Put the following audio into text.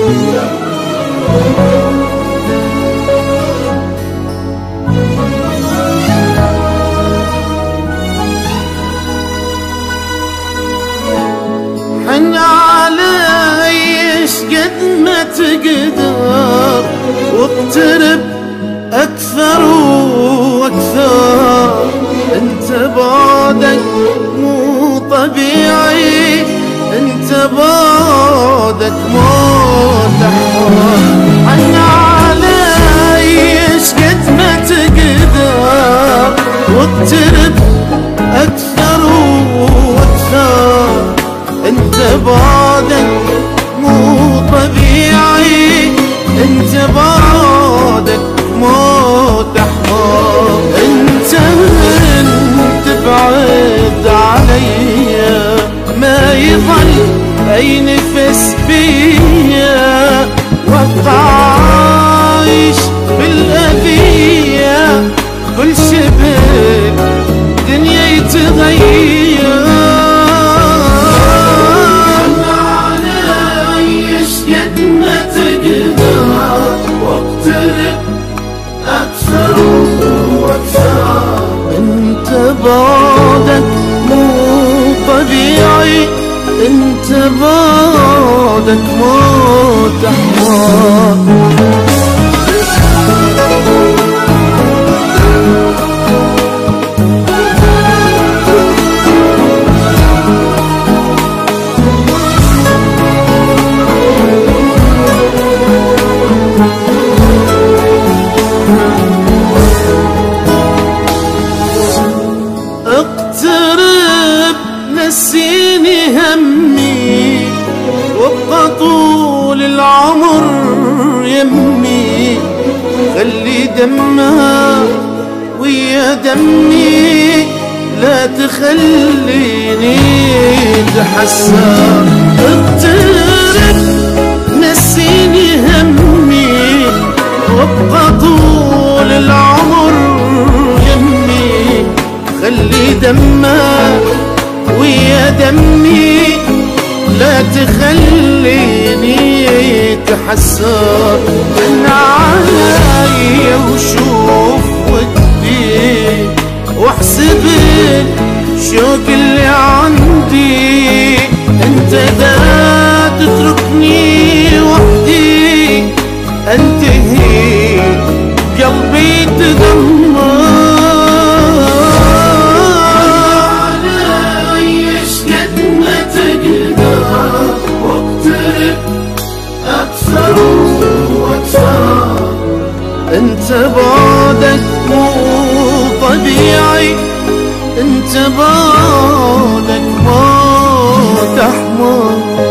حن علي شقد ما تقدر واقترب أكثر وأكثر، انت بعدك مو طبيعي، انت بعدك موت أحمر. حن علي شقد ما تقدر واقترب أكثر وأكثر، انت بعدك مو طبيعي، انت بعدك موت أحمر. انت من تبعد عليا ما يظل اي نفس بيا، وعايش بالاذية كل شبه دنيا يتغير. انت بعدك مو طبيعي، انت بعدك موت أحمر. اقترب نسيني همي، وابقى طول العمر يمي، خلي دمها ويا دمي، لا تخليني اتحسر. اقترب نسيني همي، وابقى طول العمر يمي، خلي دمها ويا دمي، لا تخليني اتحسر. من علي وشوف ودي واحسب الشوق اللي عندي، انت دا تتركني وحدي انتهي قلبي تدمر. انت بعدك مو طبيعي، انت بعدك موت أحمر.